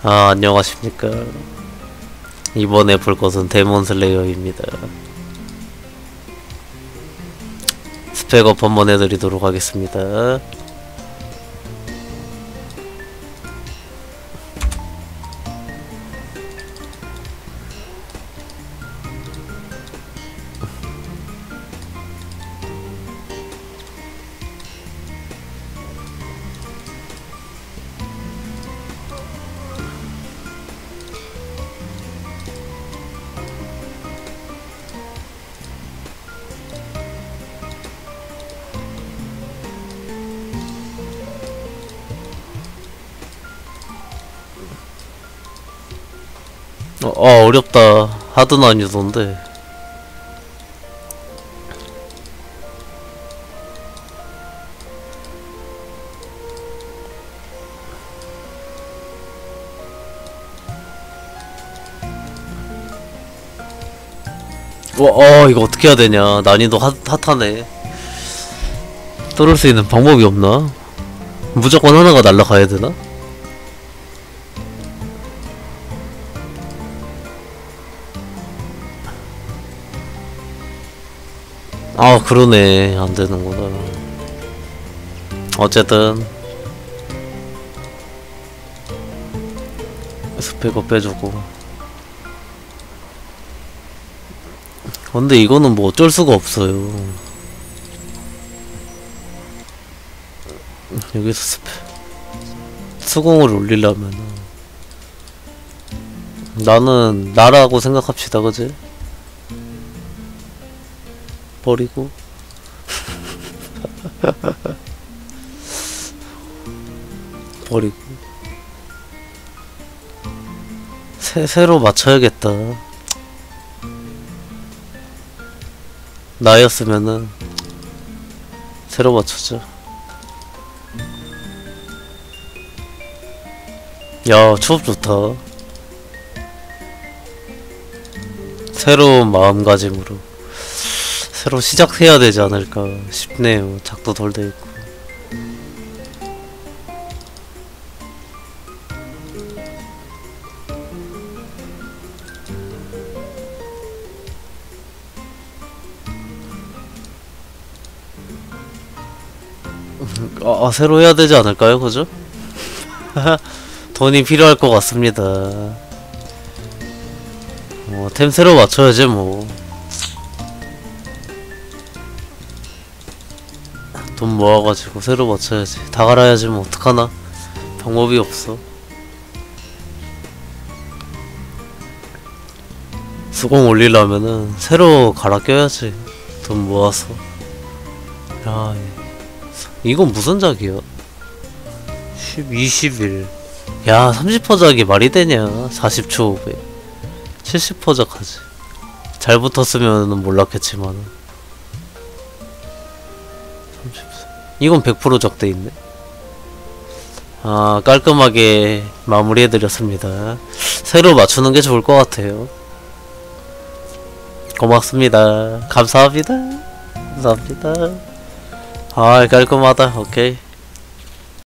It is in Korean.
안녕하십니까. 이번에 볼 것은 데몬슬레이어입니다. 스펙업 한번 해드리도록 하겠습니다. 어렵다. 하도 난이도인데. 이거 어떻게 해야 되냐. 난이도 핫하네. 뚫을 수 있는 방법이 없나? 무조건 하나가 날라가야 되나? 그러네. 안 되는구나. 어쨌든 스펙업 빼주고. 근데 이거는 뭐 어쩔 수가 없어요. 여기서 수공을 올리려면 나는 나라고 생각합시다. 그지? 버리고 버리고 새로 맞춰야겠다. 나였으면은 새로 맞추자. 야, 추업 좋다. 새로운 마음가짐으로 새로 시작해야 되지 않을까 싶네요. 작도 덜 돼있고. 새로 해야 되지 않을까요? 그죠? 돈이 필요할 것 같습니다. 템 새로 맞춰야지 뭐. 돈 모아가지고 새로 맞춰야지. 다 갈아야지 뭐. 어떡하나. 방법이 없어. 수공 올리려면은 새로 갈아 껴야지. 돈 모아서. 야, 이건 무슨 작이야? 21. 야, 30% 작이 말이 되냐. 40초 500. 70% 작하지. 잘 붙었으면 몰랐겠지만. 이건 100% 적대있네. 깔끔하게 마무리해드렸습니다. 새로 맞추는 게 좋을 것 같아요. 고맙습니다. 감사합니다. 감사합니다. 깔끔하다. 오케이.